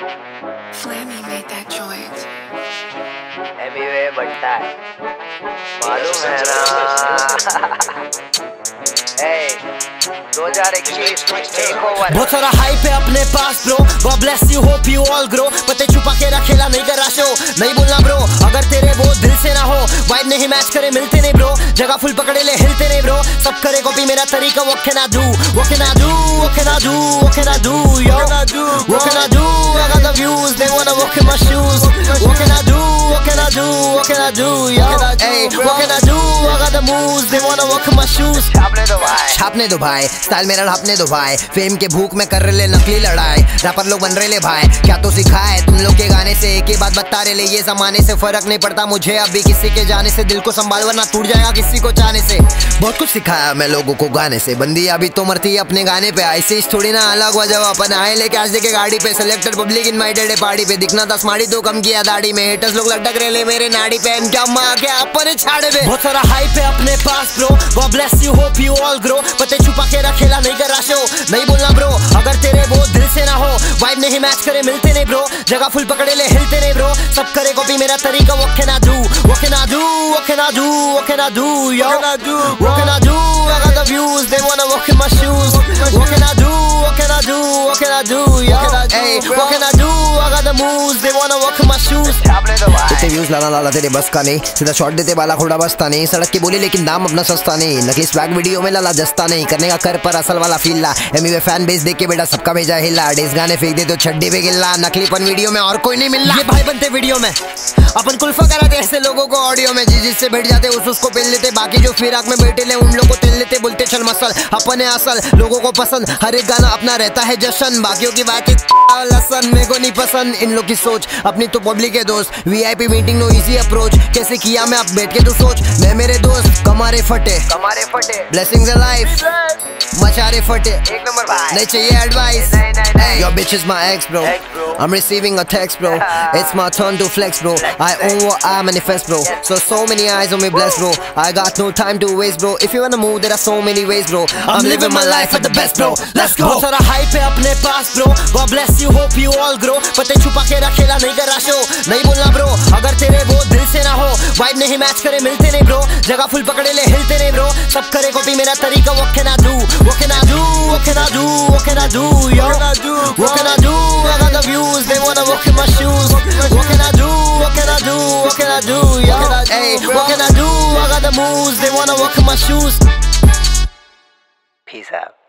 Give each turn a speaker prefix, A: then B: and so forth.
A: Flammy made that joint.
B: Emiway बनता है मालूम है ना 2021
C: बहुत सारा हाइप है अपने पास bro, God bless you, hope you all grow। पते छुपा के रखेला नहीं करा शो, नहीं बोलना ब्रो अगर तेरे वो दिल से ना हो। वाइब नहीं मैच करे मिलते नहीं ब्रो, जगह फुल पकड़े ले हिलते नहीं ब्रो। सब करे कॉपी मेरा तरीका, what can I do, what can I do, what can I do, what can I do, yo, what can I do, I got the views, they wanna walk in my shoes, what can I do, what can I do, what can I do, yo, hey, what can I do, I got the moves, they wanna walk in my shoes। छापने दो भाई, style मेरा ढापने दो भाई, fame के भूख में कर रहे नकली लड़ाई। रैपर लोग बन रहे ले भाई, क्या तो सिखाए तुम लोग के गाने से, एक ही बात बता रहे ले, ये जमाने से फर्क नहीं पड़ता मुझे अभी किसी के जाने से। दिल को संभाल वरना टूट जाएगा किसी को चाहने से। बहुत कुछ सिखाया मैं लोगों को गाने से, बंदी अभी तो मरती है अपने गाने पे। ऐसे थोड़ी ना अलग वजह अपन आए लेके आज देखे गाड़ी पे। सिलेक्टेड पब्लिक इनवाइटेड है पार्टी पे, दिखना था स्मार्टी तो कम किया दाढ़ी में। हेटर्स लोग लटक रहे ले मेरे नाड़ी पे, क्या माँ क्या अपने छाड़े पे। बहुत सारा हाइप है अपने पास bro, God bless you, hope you all grow। पते छुपा के रखेला नहीं करा शो, नहीं बोलना ब्रो अगर तेरे वो दिल से ना हो। वाइब नहीं मैच करे मिलते नहीं ब्रो, जगह फुल पकड़े ले हिलते नहीं ब्रो। सब करे कॉपी मेरा तरीका, what can I do, what can I do, what can I do, what can I do, yo, what can I do, I got the views, they wanna walk in my shoes, what can I do, what can I do, what can I do, yo, hey, what can I do, I got the moves, they wanna walk in my shoes। इतने views लाना तेरे बस का नहीं, सीधा shot देते वाला खोड़ा बसता नहीं। सड़क की बोली लेकिन दाम अपना सस्ता नहीं, नकली स्वैग वीडियो में लाला जस्ता नहीं। करने का कर पर असल वाला फील ला, एमिवे फैन बेस देख के बेटा सबका भेजा हिला। डेस गाने फेंक दे तो छड्डी पे गिल्ला, नकलीपन वीडियो में और कोई नहीं मिलना। ये भाई बनते वीडियो में अपन कुल्फा कराते ऐसे लोगों को ऑडियो में, जिससे बैठ जाते उसको पेल लेते। बाकी जो फिराक में बैठे ले उन लोगों को तेल लेते, बोलते चल मसल अपने असल। लोगों को पसंद हर एक गाना अपना रहता है जश्न, बाकियों की बातचीत लसन मेरे को नहीं पसंद। इन लोग की सोच अपनी तो पब्लिक है दोस्त, VIP meeting no easy approach. कैसे किया मैं अब बैठ के तू सोच, मैं मेरे दोस्त कमारे फटे ब्लेसिंग्स इन लाइफ मचारे फटे।
B: एक नंबर भाई,
C: नहीं चाहिए advice, your bitch is my ex bro, I'm receiving a text bro, it's my turn to flex bro, I own what I manifest bro, so many eyes on me blessed bro, I got no time to waste bro, if you wanna move there are so many ways bro, I'm living my life at the best bro, let's go। बहुत सारा hype है अपने पास bro, God bless you, hope you all grow। पते छुपा के रखेला नहीं करा शो, नहीं बोलना ब्रो अगर तेरे वो दिल से ना हो। वाइब नहीं मैच करे मिलते नहीं ब्रो, जगह फुल पकड़े ले हिलते नहीं ब्रो। सब करे कॉपी मेरा तरीका, what can I do, what can I do, what can I do, what can I do, yo, what can I do, I got the views, they wanna walk in my shoes, what can I do, what can I do, what can I do, yo, hey, what can I do, I got the moves, they wanna walk in my shoes।
B: peace out।